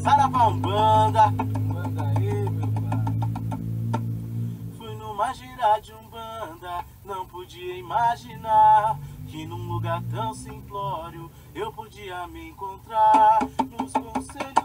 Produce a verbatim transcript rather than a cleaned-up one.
Saravá Umbanda. Umbanda aí, meu pai. Fui numa gira de Umbanda, não podia imaginar que num lugar tão simplório eu podia me encontrar nos conselhos